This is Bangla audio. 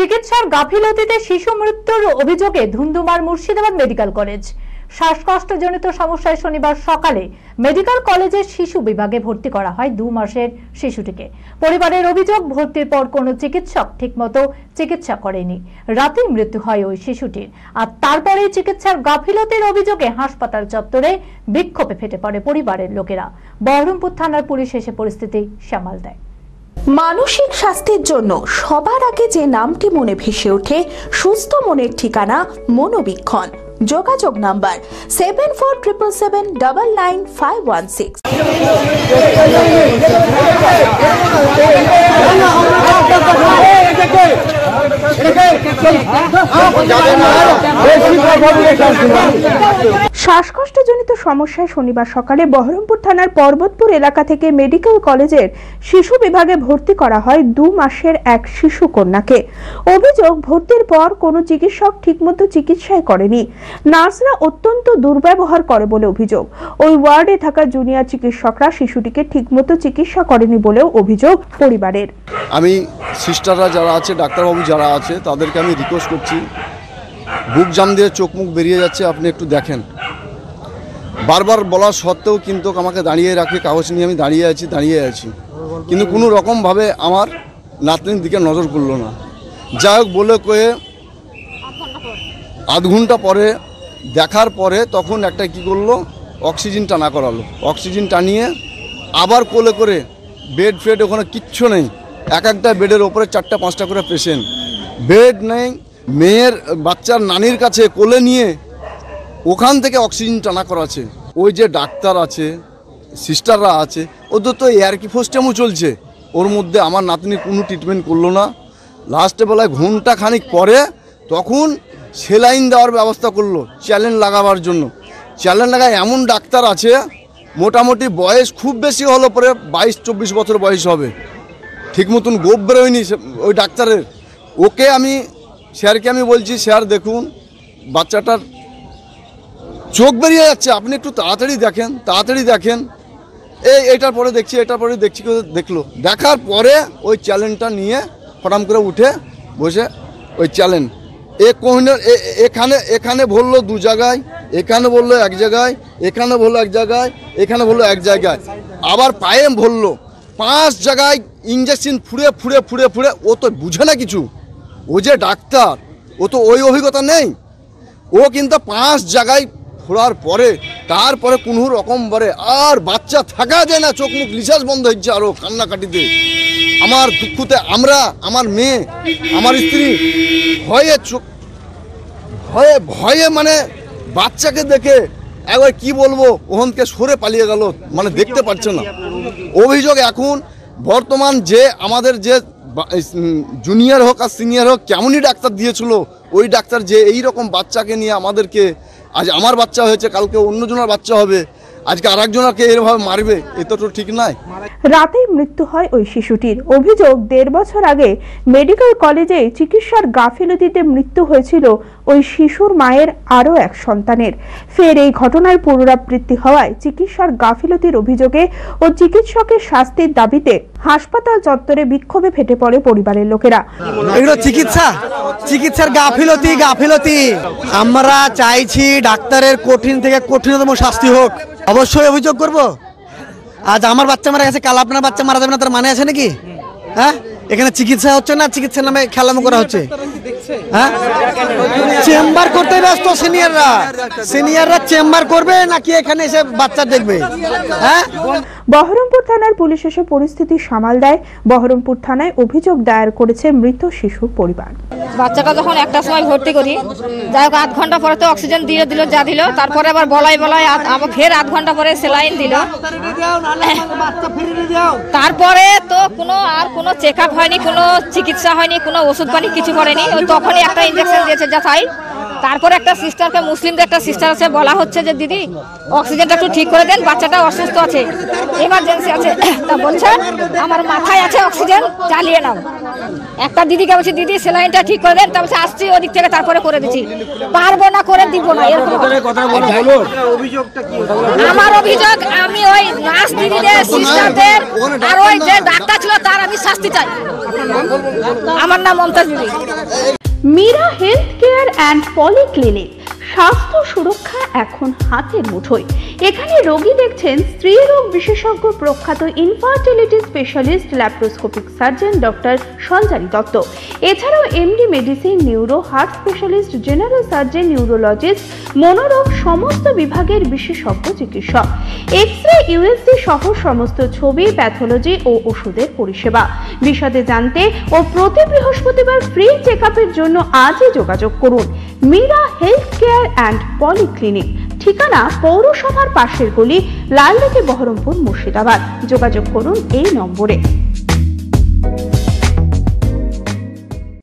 চিকিৎসার গাফিলতিতে শিশু মৃত্যুর অভিযোগে ধুন্ধুমার মুর্শিদাবাদ মেডিকেল কলেজ। শ্বাসকষ্টজনিত সমস্যায় শনিবার সকালে মেডিকেল কলেজের শিশু বিভাগে ভর্তি করা হয় 2 মাসের শিশুটিকে। পরিবারের অভিযোগ, ভর্তির পর কোনো চিকিৎসক ঠিকমতো চিকিৎসা করেনি। রাতেই মৃত্যু হয় ওই শিশুটির। আর তারপরে চিকিৎসার গাফিলতির অভিযোগে হাসপাতাল চত্বরে বিক্ষোভে ফেটে পড়ে পরিবারের লোকেরা। বহরমপুর থানার পুলিশ এসে পরিস্থিতি সামাল দেয়। মানসিক স্বাস্থ্যের জন্য সবার আগে যে নামটি মনে ভেসে ওঠে, সুস্থ মনের ঠিকানা মনোবীক্ষণ। যোগাযোগ নাম্বার 7477799516। শ্বাসকষ্টজনিত সমস্যায় শনিবার সকালে বহরমপুর থানার পর্বতপুর এলাকা থেকে মেডিকেল কলেজের শিশু বিভাগে ভর্তি করা হয় 2 মাসের এক শিশু কন্যাকে। অভিযোগ, ভর্তির পর কোনো চিকিৎসক ঠিকমতো চিকিৎসাই করেনি। নার্সরা অত্যন্ত দুর্ব্যবহার করে বলে অভিযোগ। ওই ওয়ার্ডে থাকা জুনিয়র চিকিৎসকরা শিশুটিকে ঠিকমতো চিকিৎসা করেনি বলেও অভিযোগ পরিবারের। আমি সিস্টাররা যারা আছে, ডাক্তারবাবু যারা আছে, তাদেরকে আমি রিকোয়েস্ট করছি, বুক জাম দিয়ে চোখ মুখ বেরিয়ে যাচ্ছে, আপনি একটু দেখেন। বারবার বলা সত্ত্বেও কিন্তু আমাকে দাঁড়িয়ে রাখে, কাগজ নিয়ে আমি দাঁড়িয়ে আছি, কিন্তু কোনো রকমভাবে আমার নাতনির দিকে নজর করলো না। যাই হোক বলে কয়ে আধ ঘন্টা পরে দেখার পরে তখন একটা কি করলো, অক্সিজেন টানা করালো। অক্সিজেন টানিয়ে আবার কোলে করে বেড ফেড ওখানে কিচ্ছু নেই, একটা বেডের ওপরে 4-5টা করে পেশেন্ট, বেড নেই। মেয়ের বাচ্চার নানির কাছে কোলে নিয়ে ওখান থেকে অক্সিজেন টানা করাচ্ছে। ওই যে ডাক্তার আছে, সিস্টাররা আছে, ওদের তো এয়ারকি ফোস্টেমও চলছে, ওর মধ্যে আমার নাতনির কোনো ট্রিটমেন্ট করলো না। লাস্টে বেলায় ঘন্টা খানিক পরে তখন সেলাইন দেওয়ার ব্যবস্থা করলো চ্যালেঞ্জ লাগাবার জন্য। চ্যালেঞ্জ লাগায় এমন ডাক্তার আছে, মোটামুটি বয়স খুব বেশি হলো পরে 22-24 বছর বয়স হবে, ঠিক মতন গোপ বেরোয়নি ওই ডাক্তারের। ওকে আমি স্যারকে আমি বলছি, স্যার দেখুন বাচ্চাটার চোখ বেরিয়ে যাচ্ছে, আপনি একটু তাড়াতাড়ি দেখেন। এটার পরে দেখছি দেখলো। দেখার পরে ওই চ্যালেঞ্জটা নিয়ে ফটাম করে উঠে বসে ওই চ্যালেঞ্জ এখানে বললো 2 জায়গায়, এখানে বললো 1 জায়গায়, এখানে বললো 1 জায়গায়, এখানে বললো 1 জায়গায়, আবার পায়ে বললো 5 জায়গায় ইঞ্জেকশন ফুড়ে। ও তো বুঝে না কিছু, ও যে ডাক্তার, ও তো ওই অভিজ্ঞতা নেই। ও কিন্তু 5 জায়গায় ফোড়ার পরে তারপরে কোনো রকম বলে আর বাচ্চা থাকা যায় না, চোখ মুখ নিঃশ্বাস বন্ধ হচ্ছে, আরও কান্নাকাটিতে। আমার দুঃখতে আমরা, আমার মেয়ে, আমার স্ত্রী ভয়ে মানে বাচ্চাকে দেখে একবার কি বলবো, ওখানকে সরে পালিয়ে গেল, মানে দেখতে পাচ্ছে না। অভিযোগ এখন বর্তমান যে আমাদের যে জুনিয়র হোক আর সিনিয়র হোক, কেমনই ডাক্তার দিয়েছিল, ওই ডাক্তার যে এই রকম বাচ্চাকে নিয়ে আমাদেরকে, আজ আমার বাচ্চা হয়েছে, কালকে অন্যজনের বাচ্চা হবে, আজকে আরেকজনকে এরভাবে মারবে, এটা তো ঠিক নয়। রাতেই মৃত্যু হয় ওই শিশুটির। অভিযোগ, 1.5 বছর আগে মেডিকেল কলেজে চিকিৎসার গাফিলতিতে মৃত্যু হয়েছিল ওই শিশুর মায়ের আরও এক সন্তানের। ফের এই ঘটনার পুনরাবৃত্তি হওয়ায় চিকিৎসার গাফিলতির অভিযোগে ও চিকিৎসকের শাস্তির দাবিতে হাসপাতাল চত্বরে বিক্ষোভে ফেটে পড়ে পরিবারের লোকেরা। এগুলো চিকিৎসার গাফিলতি। আমরা চাইছি ডাক্তারের কঠিন থেকে কঠিনতম শাস্তি হোক। অবশ্যই অভিযোগ করব। আজ আমার বাচ্চা মারা গেছে, কাল আপনার বাচ্চা মারা যাবে না, তার মানে আছে নাকি? হ্যাঁ, এখানে চিকিৎসা হচ্ছে না, চিকিৎসার নামে খেলামো করা হচ্ছে। হ্যাঁ, চেম্বার করতে ব্যস্ত সিনিয়ররা চেম্বার করবে নাকি এখানে এসে বাচ্চা দেখবে? হ্যাঁ। বহরমপুর থানার পুলিশ এসে পরিস্থিতি সামাল দেয়। বহরমপুর থানায় অভিযোগ দায়ের করেছে মৃত শিশুর পরিবার। বাচ্চাটা যখন একটা সময় ভর্তি করি, যাই হোক 8 ঘন্টা পরে তো অক্সিজেন দিল, যা দিল, তারপরে আবার বলাই আবার ফের 8 ঘন্টা পরে সেলাইন দিল। তারপরে তো কোনো চেক আপ হয়নি, কোনো চিকিৎসা হয়নি, কোনো ওষুধ পানি কিছু করেনি। তখনই একটা ইঞ্জেকশন দিয়েছে, যা তাই তারপরে একটা সিস্টারকে, মুসলিমদের একটা সিস্টার আছে, বলা হচ্ছে যে দিদি অক্সিজেনটা একটু ঠিক করে দেন, বাচ্চাটা অসুস্থ আছে, এমার্জেন্সি আছে। তা বলছে আমার মাথায় আছে অক্সিজেন, চালিয়ে নাও। একটা দিদিকে বলছি দিদি সেলাইনটা ঠিক করে দেন, তা বলছে আসছি ওদিক থেকে, তারপরে করে দিচ্ছি। পারবো না, করে দিব না, এরকম। আমার অভিযোগ, আমি ওই নার্স দিদিদের, সিস্টারদের আর ওই যে ডাক্তার ছিল তার আমি শাস্তি চাই। আমার নাম মমতাজ দিদি। Meera health care and polyclinic, স্বাস্থ্য সুরক্ষা এখন হাতের মুঠোয়। এখানে রোগী দেখছেন স্ত্রীরোগ বিশেষজ্ঞ, প্রখ্যাত infertility specialist laparoscopic surgeon doctor Sanjari Dutta. এছাড়াও MD medicine, neuro, heart specialist, general surgeon, neurologist, মনোরোগ সমস্ত বিভাগের বিশেষজ্ঞ চিকিৎসক। এক্স-রে, ইউএসজি সহ সমস্ত ছবি, প্যাথোলজি ও ওষুধের পরিষেবা। বিশদে জানতে ও প্রতি বৃহস্পতিবার ফ্রি চেকআপের জন্য আজই যোগাযোগ করুন। Meera health care and polyclinic, ঠিকানা পৌরসভার পাশের গলি, লালদিঘি, বহরমপুর, মুর্শিদাবাদ। যোগাযোগ করুন এই নম্বরে।